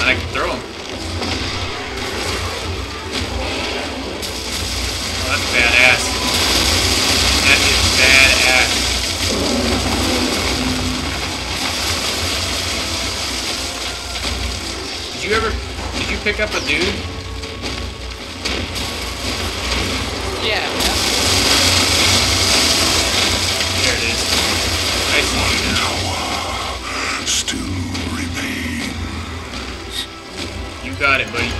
I can throw him. Oh, that's badass. That is badass. Did you pick up a dude? Yeah. There it is. I see you now. Tower still remains. You got it, buddy.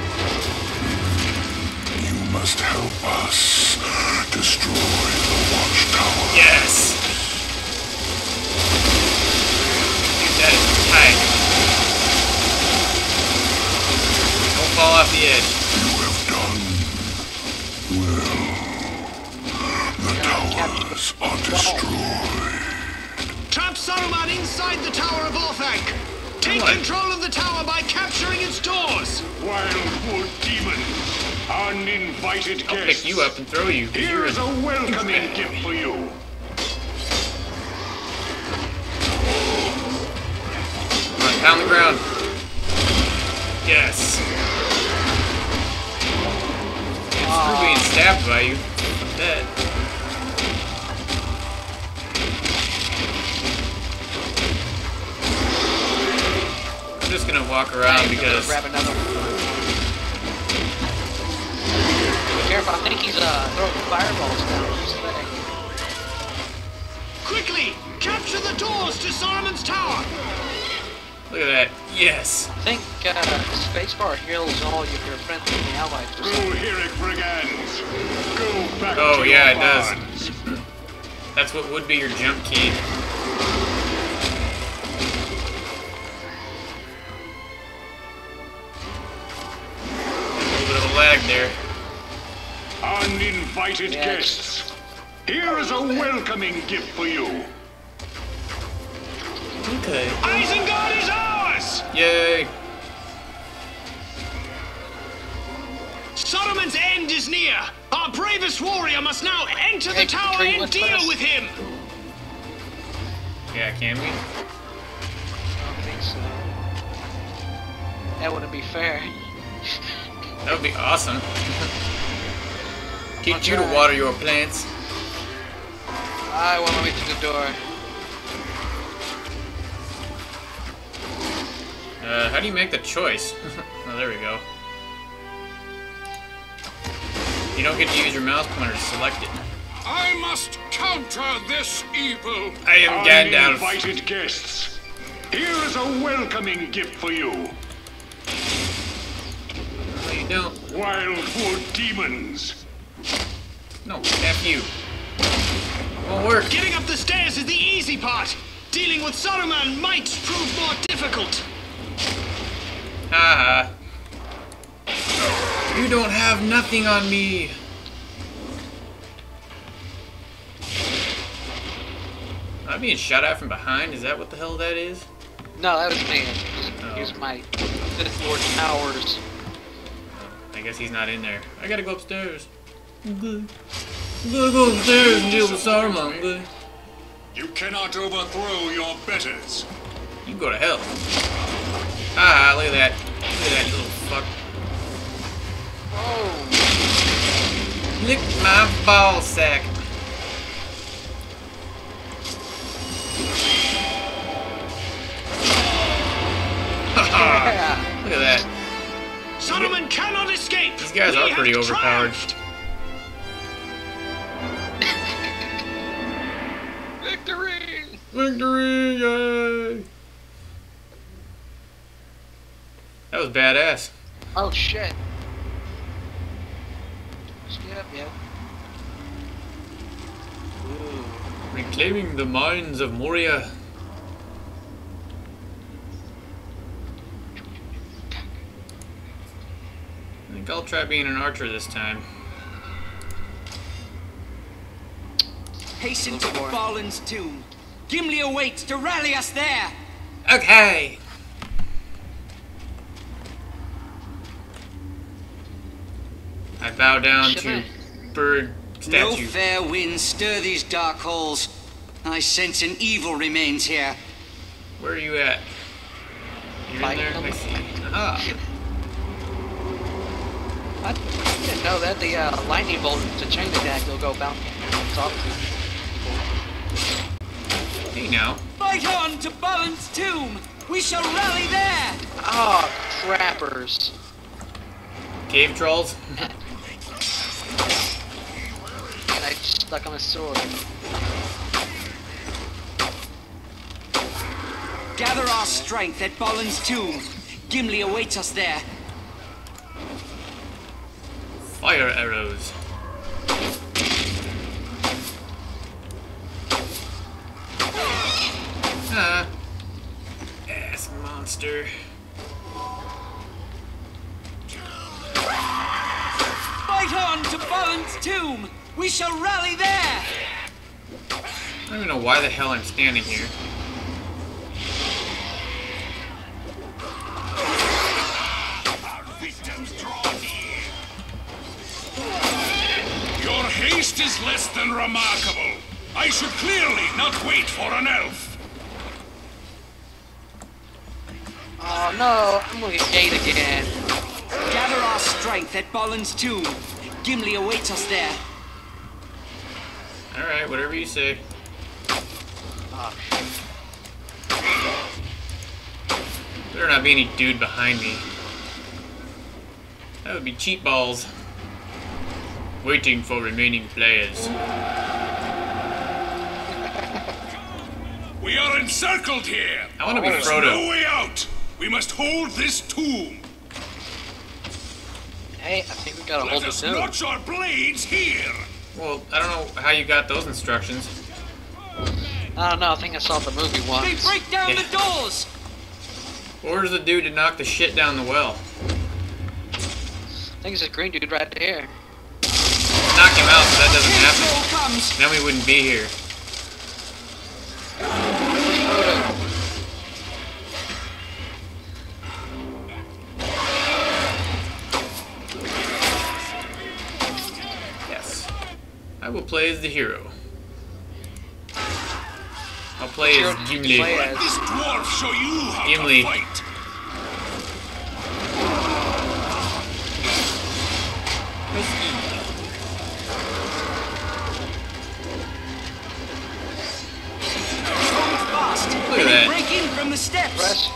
You must help us destroy the watchtower. Yes! Dude, that is tight. Don't fall off the edge. You have done well. The towers are destroyed. Trap Saruman inside the Tower of Orthanc. Take control of the tower by capturing its doors. Wildwood demons, uninvited I'll guests. pick you up and throw you. Here is a welcoming gift for you. Come on, pound the ground. Yes. Screw being stabbed by you. I'm dead. I'm just gonna walk around because. Grab another one. Be careful, I think he's throwing fireballs down his leg. Quickly, capture the doors to Saruman's tower. Look at that. Yes. I think spacebar heals all of your friends and the allies. Rohirric brigands, go back Oh to yeah, your it does. barns. That's what would be your jump key. A little bit of a lag there. Uninvited guests. Here is a welcoming gift for you. Okay. Isengard is ours! Yay. Saruman's end is near. Our bravest warrior must now enter the tower and deal with him. Yeah, can we? I don't think so. That wouldn't be fair. That would be awesome. Teach you to water your plants. I want to wait through the door. How do you make the choice? Oh, there we go. You don't get to use your mouse pointer to select it. I must counter this evil. I am Gandalf. Uninvited guests. Here is a welcoming gift for you. No, you don't. Wildwood demons. No, F you. Won't work. Getting up the stairs is the easy part. Dealing with Saruman might prove more difficult. Haha. You don't have nothing on me. I'm being shot at from behind. Is that what the hell that is? No, that was me. Here's Oh. my Sith Lord powers. I guess he's not in there. I gotta go upstairs. I'm good. I'm gonna go upstairs and deal with Saruman. I'm good. You cannot overthrow your betters. You can go to hell. Ah, look at that. Look at that little fuck. Oh, Lick my ball sack. yeah. Look at that. Saruman cannot escape. These guys We are pretty have overpowered. triumphed. Victory! Victory! Yay! That was badass. Oh shit. Yep. Ooh. Reclaiming the mines of Moria. I think I'll try being an archer this time. Hasten to Balin's tomb. Gimli awaits to rally us there. Okay! I bow down to bird No statue. fair winds stir these dark halls. I sense an evil remains here. Where are you at? You're in there? I see. Aha. I didn't know that the lightning bolt is a chain attack. They'll go bounce off people. Hey now. Fight on to Balin's tomb! We shall rally there! Oh, crappers. Cave trolls? And I just stuck on a sword. Gather our strength at Balin's tomb. Gimli awaits us there. Fire arrows. Ah. Ass monster. Fight on to Balin's tomb! We shall rally there! I don't even know why the hell I'm standing here. Your haste is less than remarkable. I should clearly not wait for an elf. Oh no, I'm gonna get gate again. Gather our strength at Balin's tomb. Gimli awaits us there. Alright, whatever you say. Oh, Better not be any dude behind me. That would be cheap balls. Waiting for remaining players. We are encircled here. I want to be There's Frodo. no way out. We must hold this tomb. hey, I think we gotta Let hold us the tomb. notch our blades here. Well, I don't know how you got those instructions. I don't know, I think I saw the movie They once. break down Yeah. the doors! Where's the dude to knock the shit down the well? I think it's a green dude right there. Knock him out, but that doesn't Cave happen. troll comes! Then we wouldn't be here. Frodo. Yes. I will play as the hero. I'll play Hero as to Gimli. play Let as. this dwarf show you how Gimli. to fight. Hold fast! Look at They may that. break in from the steps! Press.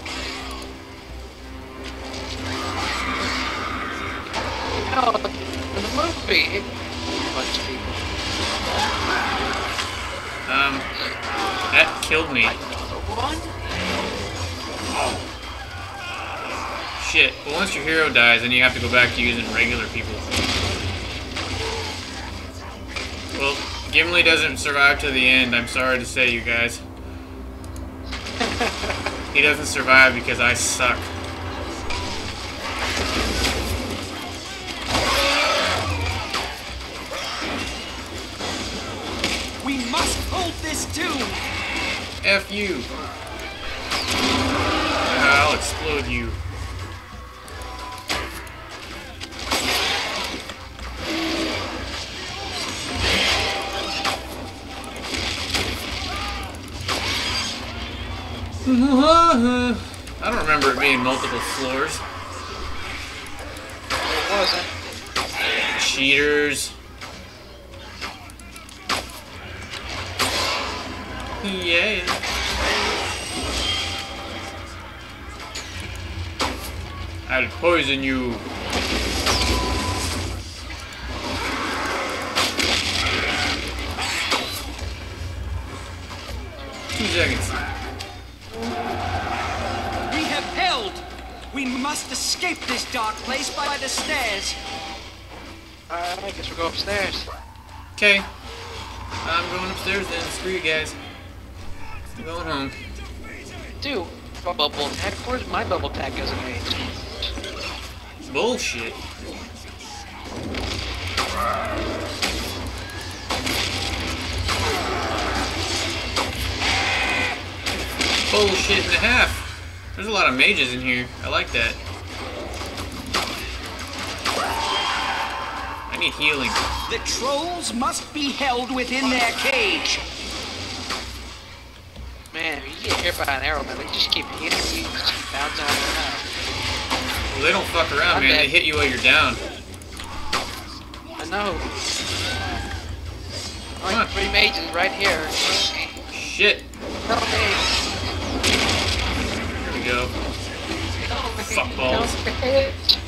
No, in the movie, a bunch of people. That killed me. One? Shit. Well, once your hero dies, then you have to go back to using regular people. Well, Gimli doesn't survive to the end. I'm sorry to say, you guys. He doesn't survive because I suck. We must hold this tomb! F you. I'll explode you. I don't remember it being multiple floors. It wasn't. Cheaters. Yeah. I'll poison you. Seconds. We have held! We must escape this dark place by the stairs! Alright, I guess we'll go upstairs. Okay. I'm going upstairs then. Screw you guys. I'm going home. Dude, bubble attack. Where's my bubble attack doesn't age? Bullshit. Bullshit and a half. There's a lot of mages in here. I like that. I need healing. The trolls must be held within their cage! Man, you get hit by an arrow, man. They just keep hitting you, just keep bouncing on and out. Well, they don't fuck around, I'm man. dead. They hit you while you're down. I know. Come on. 3 mages right here. Shit. Help me. Here we go. Fuck balls. Help me.